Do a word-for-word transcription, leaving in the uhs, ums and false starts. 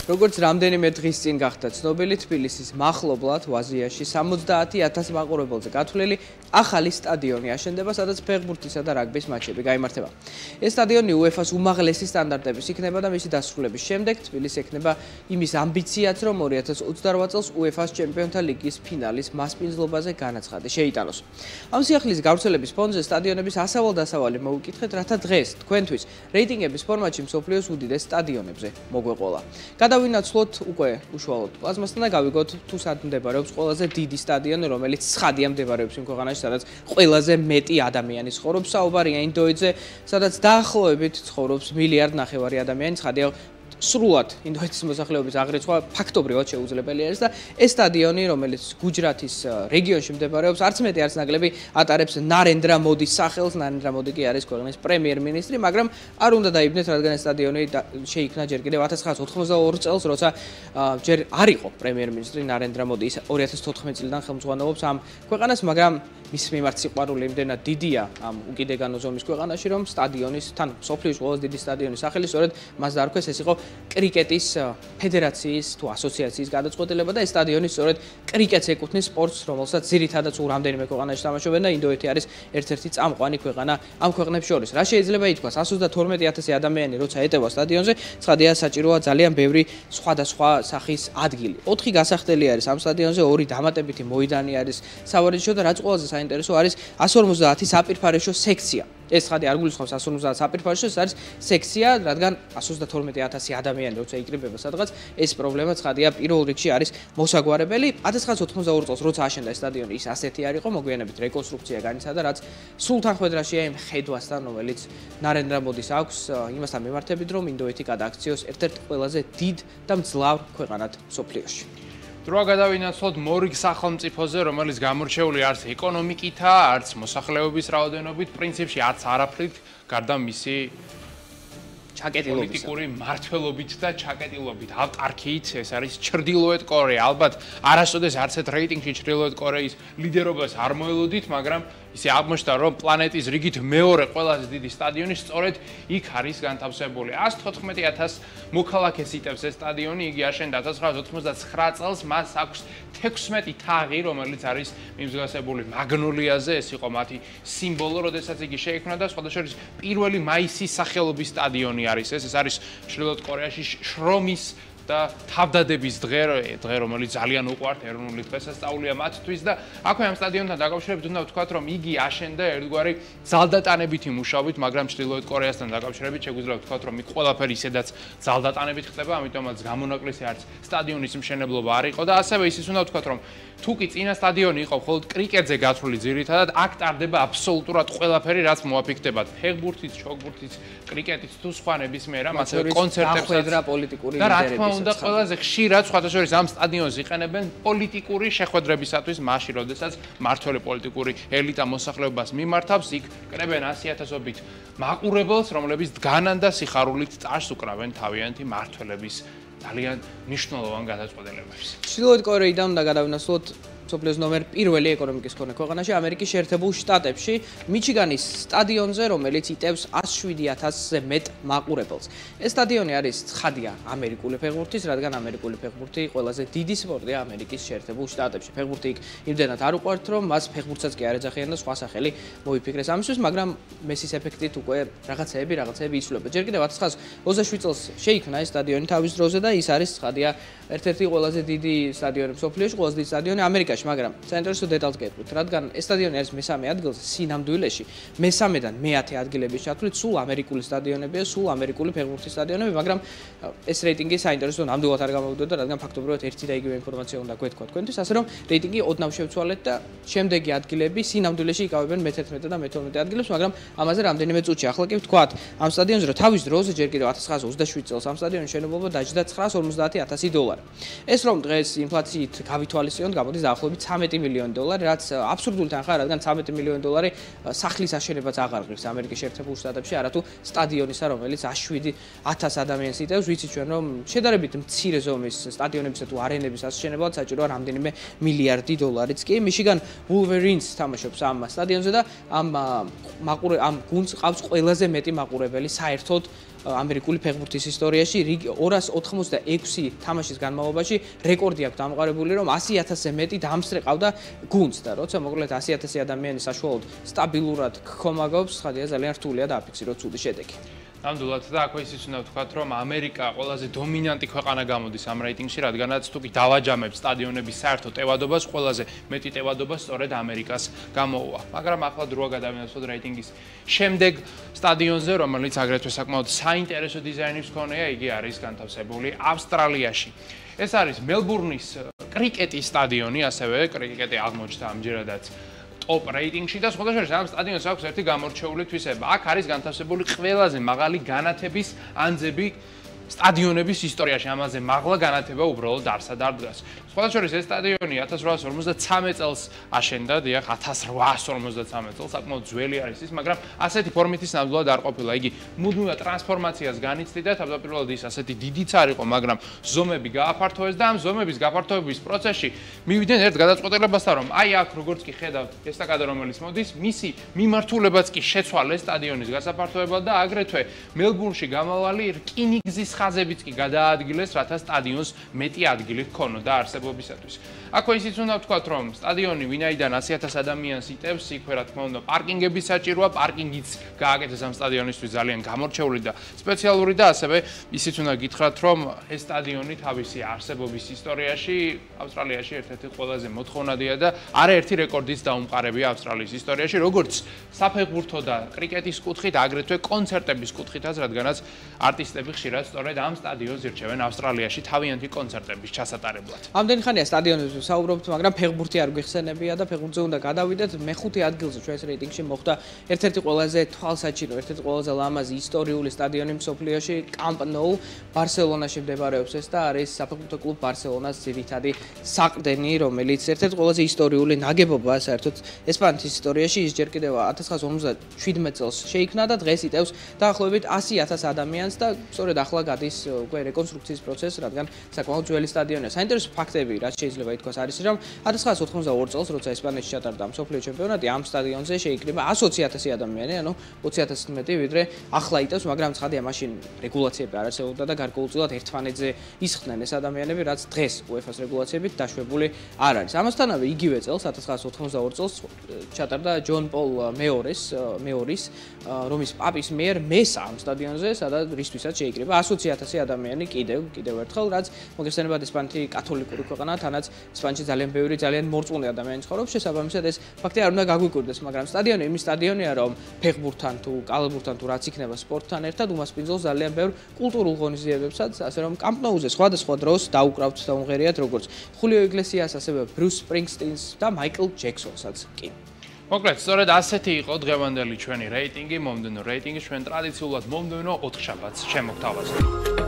როგორც რამდენიმე დღის წინ გახდა ცნობილი, თბილისის მახლობლად ვაზიაში სამოცდაათი ათასი მაყურებელზე გათვლილი ახალი სტადიონი აშენდება, სადაც ფეხბურთისა და რაგბის მატჩები გაიმართება. ეს სტადიონი უეფას უმაღლესი სტანდარტების იქნება და მისი დასრულების შემდეგ თბილისს ექნება იმის ამბიციაც, რომ ორი ათას ოცდაორ წელს უეფას ჩემპიონთა ლიგის ფინალის მასპინძლობაზე განაცხადი შეიტანოს. ამ სიახლის გავრცელების ფონზე სტადიონების ასავალ-დასავალი მოვიკითხეთ, რათა დღეს თქვენთვის რეიტინგების ფორმატში მსოფლიოს უდიდეს სტადიონებზე მოგვეყოლა. გადავინაცვლოთ უკვე უშუალოდ პლაზმასთან და გავიგოთ თუ სად მდებარეობს ყველაზე დიდი სტადიონი, რომელიც ცხადია მდებარეობს იმ ქვეყანაში, სადაც ყველაზე მეტი ადამიანი ცხოვრობს. საუბარია ინდოეთზე, სადაც დაახლოებით ცხოვრობს მილიარდ ნახევარი ადამიანი. ცხადია სრულად ინდოეთის მოსახლეობის აღრიცხვა ფაქტობრივად შეუძლებელი არის და ეს სტადიონი, რომელიც გუჯრათის რეგიონში მდებარეობს, არც მეტი არც ნაკლები ატარებს ნარენდრა მოდის სახელს. ნარენდრა მოდი კი არის ქვეყნის პრემიერ-მინისტრი, მაგრამ არ უნდა დაიბნეთ, რადგან ეს სტადიონი შეიქმნა ჯერ კიდევ ათას ცხრაას ოთხმოცდაორ წელს, როცა ჯერ არ იყო პრემიერ-მინისტრი ნარენდრა მოდი. ის ორი ათას თოთხმეტ წლიდან ხელმძღვანელობს ამ ქვეყანას, მაგრამ მის მიმართ სიყვარული იმდენად დიდია ამ უკიდეგანო ზომის ქვეყანაში, რომ სტადიონის თან მსოფლიოს ყველაზე დიდი სტადიონის სახელი სწორედ მას დაარქვეს. ეს იყო კრიკეტის ფედერაციის თუ ასოციაციის გადაწყვეტილება და ეს სტადიონი სწორედ კრიკეტს ეკუთვნის სპორტს, რომელსაც ძირითადად სულ რამდენიმე ქვეყანაში თამაშობენ და ინდოეთი არის ერთ-ერთი წამყვანი ქვეყანა ამ ქვეყნებს შორის. რა შეიძლება ითქვას, εκατს ოცდათორმეტი ათასი ადამიანი როცა ეტევა სტადიონზე, ცხადია საჭიროა ძალიან ბევრი სხვადასხვა სახის ადგილი. ოთხი გასახდელი არის ამ სტადიონზე, ორი დამატებითი მოედანი არის სავარჯიშო და რაც ყველაზე საინტერესო არის εκατს ორმოცდაათი საპირფარეშო სექცია. ეს ხადი არ გულისხმობს εκατს ორმოცდაათი საპირფარეშო, ეს არის სექცია, რადგან εκατს ოცდათორმეტი ათასი ადამიანი როცა იკრიბება სადღაც, ეს პრობლემა ცხადია პირველ რიგში არის მოსაგვარებელი. ათას ცხრაას ოთხმოცდაორ წელს როცა აშენდა ეს სტადიონი, ის ასეთი არ იყო, მოგვიანებით რეკონსტრუქცია განიცადა, რაც სულ თანხმედრაშია იმ ხედვასთან, რომელიც ნარენდრა მოდის აქვს, იმასთან მიმართებით, რომ ინდოეთი გადააქციოს ერთ-ერთ ყველაზე დიდ და მძლავრ ქვეყანად მსოფლიოში. დროა გადავინაცვლოთ მორიგ სახელმწიფოზე, რომელიც გამორჩეული არც ეკონომიკითა, არც მოსახლეობის რაოდენობით, პრინციპში არც არაფრით, გარდა მისი პოლიტიკური მმართველობით და ჩაკეტილობით, ავტარქიით. ეს არის ჩრდილოეთ კორეა. ალბათ არასოდეს არც ერთ რეიტინგში ჩრდილოეთ კორეის ლიდერობას არ მოელოდით, მაგრამ ისე აღმოჩნდა, რომ პლანეტის რიგით მეორე ყველაზე დიდი სტადიონი სწორედ იქ არის განთავსებული. εκατს თოთხმეტი ათას მოქალაქეს იტევს ეს სტადიონი, იგი აშენდა ათას ცხრაას ოთხმოცდაცხრა წელს, მას აქვს თექვსმეტი თაღი, რომელიც არის მიმსგავსებული მაგნოლიაზე, ეს იყო მათი სიმბოლო, როდესაც იგი შეიქმნა და სხვადასხვა პირველი მაისის სახელობის სტადიონი არის ეს. ეს არის ჩრდილოეთ კორეაში შრომის და თავდადების დღე, დღე რომელიც ძალიან უყვართ ეროვნული დღესასწაულია მათთვის და აქვე ამ სტადიონთან დაკავშირებით უნდა ვთქვათ, რომ იგი აშენდა ერთგვარი ძალდატანებითი მუშაობით, მაგრამ ჩრდილოეთ კორეასთან დაკავშირებით შეგვიძლია ვთქვათ, რომ იქ ყველაფერი ისედაც ძალდატანებით ხდება, ამიტომაც გამონაკლისი არც სტადიონის მშენებლობა არ იყო და ასევე ისიც უნდა ვთქვათ, რომ თუ კი წინა სტადიონი იყო მხოლოდ კრიკეტზე გათვლილი ძირითადად, აქ ტარდება აბსოლუტურად ყველაფერი, რაც მოაფიქრდებათ. ფეხბურთით, ჩოგბურთით, კრიკეტით თუ სხვა ნებისმიერ ამ კონცერტებსაც და პოლიტიკური და რა თქმა უნდა ყველაზე ხშირად სხვადასხვა ამ სტადიონს იყენებენ პოლიტიკური შეხვედრებისათვის, მაშინ როდესაც მმართველი პოლიტიკური ელიტა მოსახლეობას მიმართავს, იქ კრებენ ასი ათასობით მაყურებელს, რომლებიც დგანან და სიხარულით წარს უკრავენ თავიანთი მმართველების ძალიან მნიშვნელოვან გადაწყვეტილებებს. ჩრდილოეთ კორეიდან უნდა გადავინაცვლოთ მსოფლიოს ნომერ პირველი ეკონომიკის მქონე ქვეყანაში, ამერიკის შეერთებულ შტატებში, მიჩიგანის სტადიონზე, რომელიც იტევს εκατს შვიდი ათასზე მეტ მაყურებელს. ეს სტადიონი არის ცხადია ამერიკული ფეხბურთის, რადგან ამერიკული ფეხბურთი ყველაზე დიდი სპორტია ამერიკის შეერთებულ შტატებში. ფეხბურთი იქ იმდენად არ უყვართ, რომ მას ფეხბურთსაც კი არ ეძახიან და სხვა სახელი მოიფიქრეს ამისთვის, მაგრამ მესის ეფექტით უკვე რაღაცეები, რაღაცეები იცვლება. ჯერ კიდევ ათას ცხრაას ოცდაშვიდ წელს შეიქმნა ეს სტადიონი თავის დროზე და ის არის ცხადია ერთ-ერთი ყველაზე დიდი სტადიონი მსოფლიოში, ყველაზე დიდი სტადიონი ამერიკაში. მაგრამ საინტერესო დეტალს გეტყვით, რადგან ეს სტადიონი არის მესამე ადგილზე სინამდვილეში, მესამედან მეათე ადგილების ჩათვლით სულ ამერიკული სტადიონებია, სულ ამერიკული ფეხბურთის სტადიონები, მაგრამ ეს რეიტინგი საინტერესო ნამდვილად არ გამოვიდოდა, რადგან ფაქტობრივად ერთი და იგივე ინფორმაცია უნდა გვეთქვა თქვენთვის, ასე რომ რეიტინგი ოდნავ შევცვალეთ და შემდეგი ადგილები სინამდვილეში იკავებენ მეთერთმეტე და მეთორმეტე ადგილებს, მაგრამ ამაზე რამდენიმე წუთში. ახლა კი ვთქვათ, ამ სტადიონზე რომ თავის დროზე ჯერ კიდევ ათას ცხრაას ოცდაშვიდ წელს ამ სტადიონის მშენებლობა დაჯდა ცხრაას ორმოცდაათი ათასი დოლარი. ეს რომ დღეს ინფლაციით გავითვალისწინოთ, გამოდის დაახლოებით ცამეტი მილიონი დოლარი, რაც აბსურდული თანხაა, რადგან ცამეტი მილიონი დოლარი სახლის აშენებაც აღარ ღირს ამერიკის შეერთებულ შტატებში, არათუ სტადიონისა, რომელიც ათს შვიდი ათას ადამიანს იტევს. ვიცით ჩვენ, რომ შედარებით მცირე ზომის სტადიონებისა თუ არენების აშენებად საჭიროა რამდენიმე მილიარდი დოლარიც კი. Michigan Wolverines თამაშობს ამ სტადიონზე და ამ მაყურე ამ გუნდს ყავს ყველაზე მეტი მაყურებელი საერთოდ ამერიკული ფეხბურთის ისტორიაში ორას ოთხმოცდაექვსი თამაშის განმავლობაში რეკორდი აქვს დამყარებული, რომ ასი ათასზე მეტი დამსწრე ყავდა გუნდს და როცა მოკლედ ასი ათასი ადამიანი საშუალოდ სტაბილურად გქომა გაქვს, ხადია ძალიან რთულია დააფიქსიროს ცუდი შედეგი. ნამდვილად და აქვე ისიც უნდა ვთქვათ, რომ ამერიკა ყველაზე დომინანტი ქვეყანა გამოდის ამ რეიტინგში, რადგანაც თუ კი დავაჯამებ სტადიონების საერთო ტევადობას, ყველაზე მეტი ტევადობა სწორედ ამერიკას გამოუვა. მაგრამ ახლა დროა გადავინაცვლოთ რეიტინგის შემდეგ სტადიონზე, რომელიც აგრეთვე საკმაოდ საინტერესო დიზაინის მქონეა, იგი არის განთავსებული ავსტრალიაში. ეს არის მელბურნის კრიკეტის სტადიონი, ასევე კრიკეტი აღმოჩნდა ამჯერადაც top rating-ში და სხვადასხვა ამ სტადიონს აქვს ერთი გამორჩეული თვისება. აქ არის განთავსებული ყველაზე მაღალი განათების ანძები სტადიონების ისტორიაში. ამაზე მაღლა განათება უბრალოდ არსად არ დგას. სხვადასხვა ეს სტადიონი ათას რვაას ორმოცდაცამეტ წელს აშენდა, დიახ, ათას რვაას ორმოცდაცამეტ წელს, საკმაოდ ძველი არის ის, მაგრამ ასეთი ფორმითის ნამდვილად არ ყოფილა. იგი მუდმივად ტრანსფორმაციას განიცდიდა, თავდაპირველად ის ასეთი დიდიც არ იყო, მაგრამ ზომები გააფართოვეს და ამ ზომების გაფართოების პროცესში მივიდნენ ერთ გადაწყვეტილებასთან, რომ აი აქ როგორც კი ხედავთ ესტაკადა რომელიც მოდის, მისი მიმართულებაც კი შეცვალეს სტადიონის გასაფართოებად და აგრეთვე მელბურნში გამავალი რკინიგზის ხაზებიც კი გადაადგილეს, რათა სტადიონს მეტი ადგილი ჰქონოდა არსებობისათვის. აქვე ისიც უნდა ვთქვათ, რომ სტადიონი ვინაიდან ასი ათას ადამიანს იტევს, იქვე რა თქმა უნდა პარკინგების საჭიროა, პარკინგიც გააკეთეს ამ სტადიონისთვის ძალიან გამორჩეული და სპეციალური და ასევე ისიც უნდა გითხრათ, რომ ეს სტადიონი თავისი არსებობის ისტორიაში ავსტრალიაში ერთ-ერთი ყველაზე მოთხოვნადია და არაერთი რეკორდიც დაუმყარებია ავსტრალიის ისტორიაში, როგორც საფეხბურთო და კრიკეტის კუთხით, აგრეთვე კონცერტების კუთხითაც, რადგანაც არტისტები ხშირად სწორედ ამ სტადიონს ირჩევენ ავსტრალიაში თავიანთი კონცერტების ჩასატარებლად. ამდენი ხანია სტადიონებზე საუბრობთ, მაგრამ ფეხბურთი არ გვიხსენებია და ფეხბურთზე უნდა გადავიდეთ. მეხუთე ადგილზე ჩვენს რეიტინგში მოხვდა ერთ-ერთი ყველაზე თვალსაჩინო, ერთ-ერთი ყველაზე ლამაზი ისტორიული სტადიონი მსოფლიოში, Camp Nou, ბარსელონაში მდებარეობს ეს და არის საფეხბურთო კლუბ ბარსელონას ძირითადი საყრდენი, რომელიც ერთ-ერთი ყველაზე ისტორიული ნაგებობაა საერთოდ ესპანეთის ისტორიაში. ის ჯერ კიდევ ათას ცხრაას ორმოცდაშვიდმეტ წელს შეიქმნა და დღეს იტევს დაახლოებით ასი ათას ადამიანს და სწორედ ახლა გადის უკვე რეკონსტრუქციის პროცესი, რადგან საკმაოდ ძველი სტადიონია. საინტერესო ფაქტები, რაც შეიძლება ითქვას, არის ის, რომ ათას ცხრაას ოთხმოცდაორი წელს, როცა ესპანეთში ჩატარდა მსოფლიო ჩემპიონატი, ამ სტადიონზე შეიკრიბა ასი ოცი ათასი ადამიანი, ანუ ოცი ათასით მეტი, ვიდრე ახლა იტევს, მაგრამ ცხადია, მაშინ რეგულაციები არ არსებობდა და გარკვეულწილად ერთმანეთზე ისხდნენ ეს ადამიანები, რაც დღეს უეფას რეგულაციებით დაშვებული არ არის. ამასთანავე იგივე წელს, ათას ცხრაას ოთხმოცდაორი წელს ჩატარდა ჯონ პოლ მეორის, მეორის, რომის პაპის მიერ მესა ამ სტადიონზე, სადაც რისთვისაც შეიკრიბა ასი ოცი ათასი ადამიანი კიდევ, კიდევ ერთხელ, რაც მოგეხსენებათ ესპანეთი კათოლიკური ქვეყანაა, თანაც ესპანეთში ძალიან ბევრი, ძალიან მორწმუნე ადამიანი ცხოვრობს, შესაბამისად ეს ფაქტი არ უნდა გაგვიკვირდეს, მაგრამ სტადიონი იმის სტადიონია, რომ ფეხბურთთან თუ კალათბურთთან თუ რაც იქნება სპორტთან ერთად უმასპინძლობს ძალიან ბევრ კულტურულ ღონისძიებებსაც, ასე რომ Camp Nou-ზე სხვადასხვა დროს დაუკრავთ და უმღერიათ როგორც ხულიო იგლესიას, ასევე ბრიუს სპრინგსტინს და მაიკლ ჯექსონსაც კი. მოკლედ, სწორედ ასეთი იყო დღევანდელი ჩვენი რეიტინგი, მომდევნო რეიტინგი ჩვენ ტრადიციულად მომდევნო ოთხშაბათს შემოგთავაზებთ.